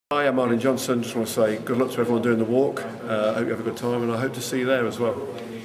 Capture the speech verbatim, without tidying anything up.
Hi, I'm Martin Johnson. Just want to say good luck to everyone doing the walk. I uh, hope you have a good time, and I hope to see you there as well.